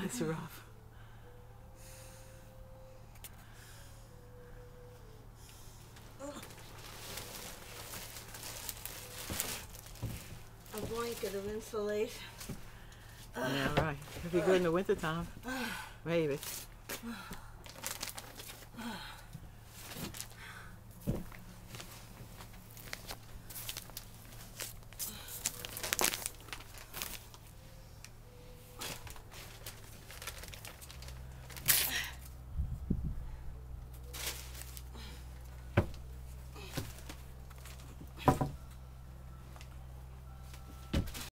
It's rough. A blanket of insulation. Yeah, right. It'd be good in the wintertime. Maybe.